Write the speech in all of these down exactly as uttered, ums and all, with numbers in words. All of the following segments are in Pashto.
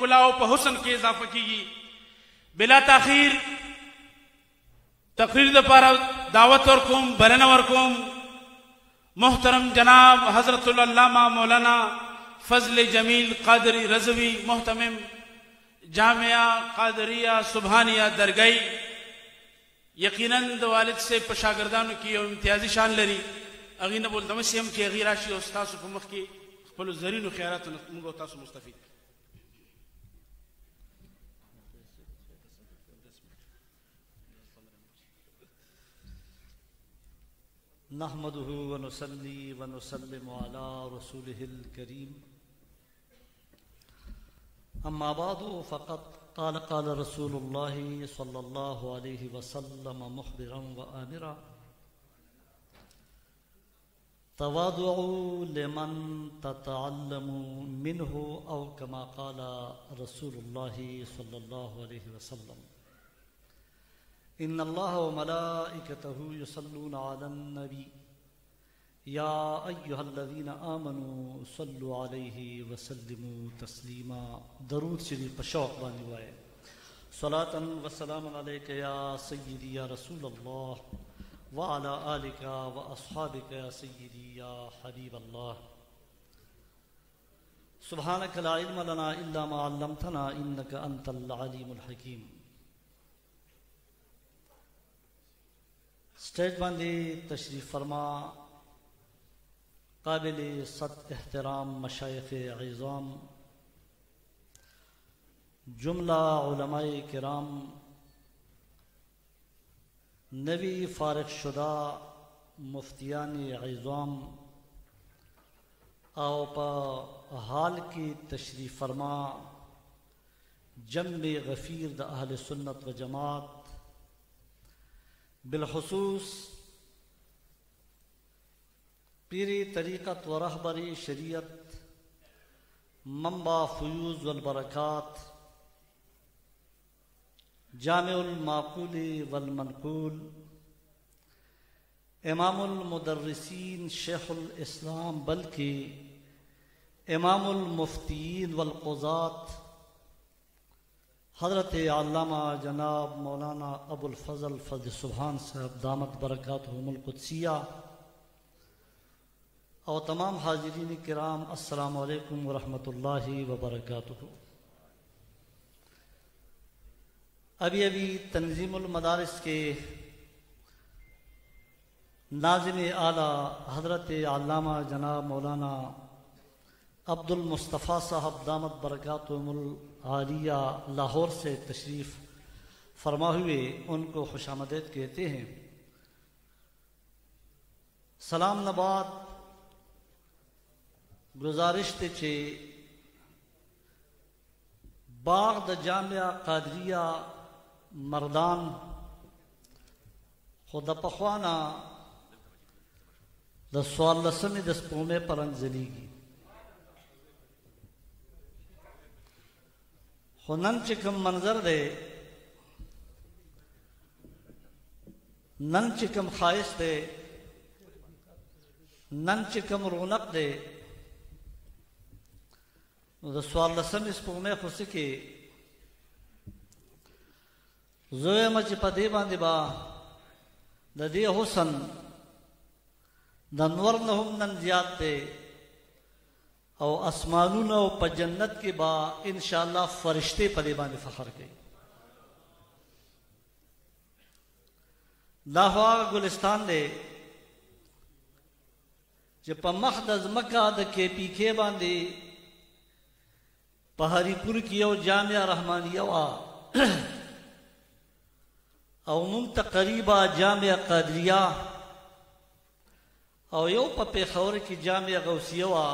کلاو پا حسن کے اضافہ کی گی. بلا تاخیر تقریر دا پارا دعوت ورکوم بلنہ ورکوم محترم جناب حضرت العلامہ مولانا فضل جمیل قادری رضوی محتمم جامعہ قادریہ سبحانیہ درگئی. یقیناً دا والد سے پشاگردانو کی امتیازی شان لری. اغینا بولتا مسی ہم کی اغیراشی استاسو پمخ کی خپلو زرین و خیارات منگو تاسو مستفید. نحمده ونصلي ونسلم على رسوله الكريم. اما بعد فقد قال قال رسول الله صلى الله عليه وسلم مخبرا وآمرا تواضعوا لمن تتعلموا منه او كما قال رسول الله صلى الله عليه وسلم. ان الله وملائكته يصلون على النبي يا ايها الذين امنوا صلوا عليه وسلموا تسليما. درود شریف شوق بانی وائے صلاة وسلام عليك يا سيدي يا رسول الله وعلى آلك واصحابك يا سيدي يا حبيب الله. سبحانك لا علم لنا الا ما علمتنا انك انت العليم الحكيم. اسٹیج باندھی تشریف فرما قابل صد احترام مشائخ عظام جملہ علماء کرام نوی فارغ شدہ مفتیان عظام او پا حال کی تشریف فرما جمع غفیر دا اہل سنت و جماعت بالخصوص پیری طریقت و رہبری شریعت منبع فیوز والبرکات جامع المعقول والمنقول امام المدرسین شیخ الاسلام بلکہ امام المفتیین والقضات حضرت علامہ جناب مولانا ابو الفضل فضل سبحان صاحب دامت برکاتہم القدسیہ اور تمام حاضرین کرام السلام علیکم ورحمۃ اللہ وبرکاتہ. ابھی ابھی تنظیم المدارس کے ناظم اعلیٰ حضرت علامہ جناب مولانا عبد المصطفیٰ صاحب دامت برکاتہم العالیہ لاہور سے تشریف فرما ہوئے ان کو خوش آمدید کہتے ہیں. سلام نباد گزارش تے چھے باغ دا جامعہ قادریہ مردان خود پخوانا دا سوال لسمی دس پومے پرنزلی گی خونن چکم منظر دے نن چکم خواہش دے نن چکم رونق دے دا سوال لسم اس پومے خوشکی زوئے مچ پا دے باندے با دا دے حسن دا نور نہم نن زیاد دے او اسمانون او پا جنت کے با انشاءاللہ فرشتے پا دے باندے فخر گئی. لاہوار گلستان دے جب پا مخدز مکہ دا کے پی کے باندے پہاری پور کی او جامعہ رحمانیہ وا او منت قریبا جامعہ قادریہ او یو پا پیخور کی جامعہ غوثیہ وا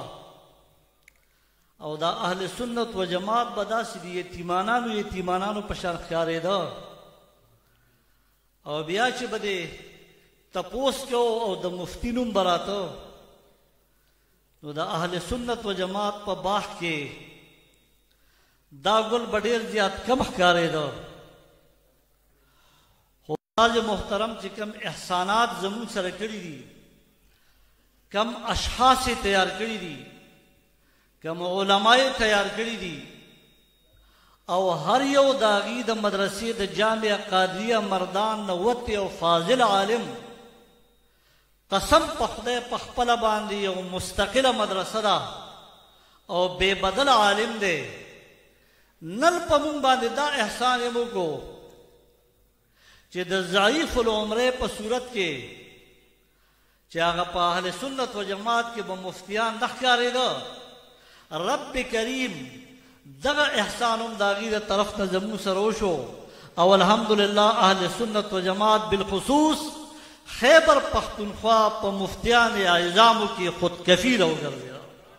او دا اہل سنت و جماعت بدا سی دی یتیمانانو یتیمانانو پشان خیارے دا او بیا چی بدے تپوس کیو او دا مفتینم براتو نو دا اہل سنت و جماعت پا باہ کے دا گل بڑیر زیاد کم خیارے دا خداج محترم چی کم احسانات زمون سر کری دی کم اشخاص تیار کری دی کم علماء تیار کری دی او هر یو داغي د مدرسې د جامع قادریه مردان نوت او فاضل عالم قسم په خدای په خپل باندې یو مستقله مدرسه ده او بے بدل عالم دی. نن په مونږ باندې دا احسان یې وکړو چې د ضعیف العمره په صورت کې چې هغه په اهل سنت و جماعت کې به مفتیان نه ښکارېده، رب کریم دغه احسان هم د هغې د طرف نه زموږ سره وشو او الحمدلله اهل سنت و جماعت بالخصوص خیبر پختونخوا په مفتیان اعظامو کې خودکفیله وګرځېده.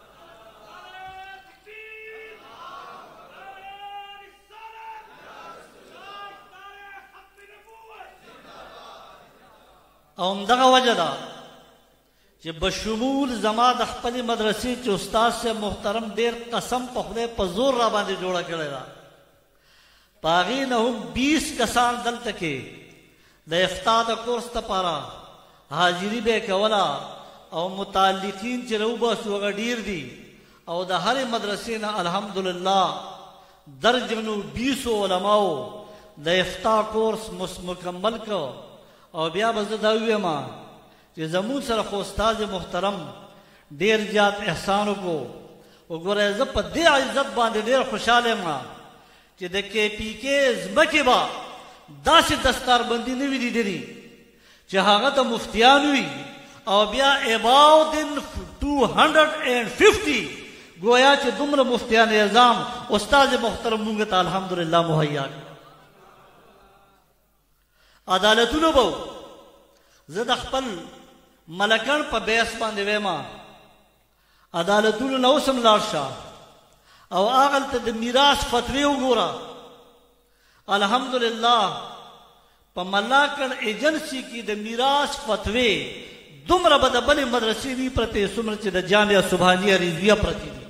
او همدغه وجه ده چې بشمول زما د خپلې مدرسې چې استاد صاحب محترم ډېر قسم په خدای په زور را باندې جوړه کړې ده، په هغې نه هم بیس کسان دلته کې د افتا د کورس دپاره حاضري به یې کوله او متعلقین چې راوباسو هغه ډېر دي او د هرې مدرسې نه الحمدلله درجنو بیسو علماو د افتا کورس مکمل کو. او بیا به زه دا ووایم چې زموږ سره خو استاد محترم ډېر زیات احسان وکړو. وګوره زه په دې عزت باندې ډېر خوشحاله یم چې د کې پي کې ځمکې به داسې دستاربندي نه وي لیدلي چې هغه د مفتیان وي او بیا اباؤ دن ټو هنډرډ اینڈ ففټي گویا چې دومره مفتیان اعظام استاد محترم مونږ ته الحمدلله مهیا کړي. عدالتونو به زه د خپل ملکن په بیس باندې ویما عدالتونو نه اوس هم لاړ شه او هغلته د میراث فتوی وګوره. الحمدلله په ملاکن ایجنسی کې د میراث فتوی دومره به د بلې مدرسې دي پرتې څومره چې د جامعه سبحانیه رضویه پرتې دي.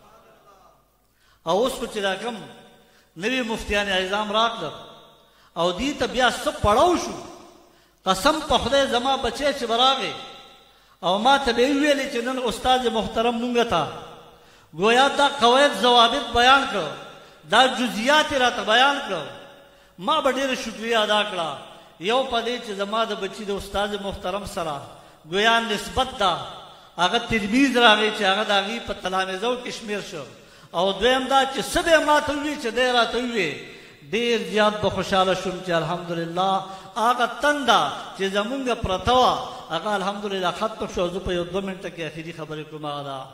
او اوس خو چې دا کوم نوي مفتیان اعظام راغله او دې ته بیا څه پړاو شو، قسم په خدای زما بچی چې به راغی او ما ته به یې وویلې چې نن استاد محترم مونږ ته گویا دا قواعد ضوابط بیان کړ، دا جزئیات یې راته بیان کړ، ما به ډېره شکریه ادا کړه. یو په دې چې زما د بچي د استاد محترم سره گویا نسبت ده هغه تلمیذ راغی چې هغه د هغې په تلامذو کې شمېر شو، او دویم دا چې څه به یې ما ته ووي چې دی راته ووي ډېر زیات به خوشحاله شوم چې الحمدلله هغه تنده چې زمونږ پرته وه هغه الحمدلله ختم شو. زه په یو دوه منټه کې اخري خبرې کوم هغه ده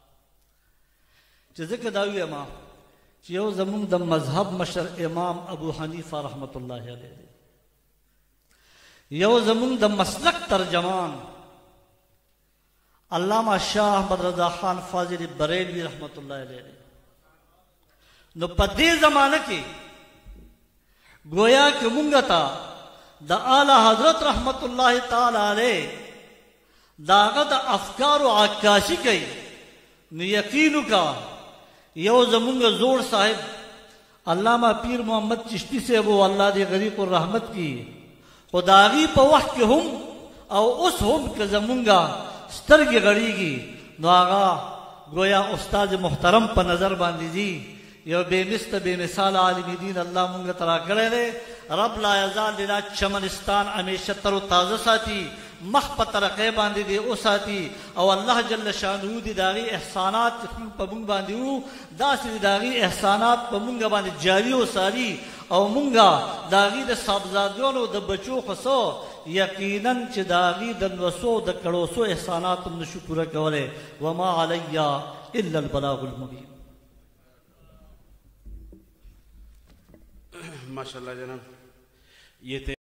چې ځکه دا ووایم چې یو زمونږ د مذهب مشر امام ابو حنیفه رحمت الله علیه دی، یو زمونږ د مسلک ترجمان علامه شاه احمد رضا خان فاضل بریلوی رحمت الله علیه دی. نو په دې زمانه کې گویا کہ مونگا تا دا اعلی حضرت رحمت اللہ تعالی علیہ داغا دا افکار و عکاسی کئی نو یقینو کا یو زمونگا زور صاحب علامہ پیر محمد چشتی سے وہ اللہ دی غریق الرحمت کی خداغی پا وقت کے ہم او اس ہم کے زمونگا سترگی غڑی گی نو آغا گویا استاد محترم پا نظر باندی دی یو بے مست بے مثال عالم دین اللہ مونگا ترا کرے لے. رب لا یزال لینا چمنستان ہمیشہ تر و تازہ ساتی مخ پا ترقے باندی دے او ساتی او اللہ جل شانو دی داغی احسانات پا مونگ باندی او دا سی داغی احسانات پا مونگا باندی جاری و ساری او مونگا داغی دا صاحبزادیون و دا بچو خسو یقیناً چی داغی دا نوسو دا کڑوسو احسانات ہم نشکر کولے. وما علیہ الا البلاغ المبین. ماشاءاللہ جناب یہ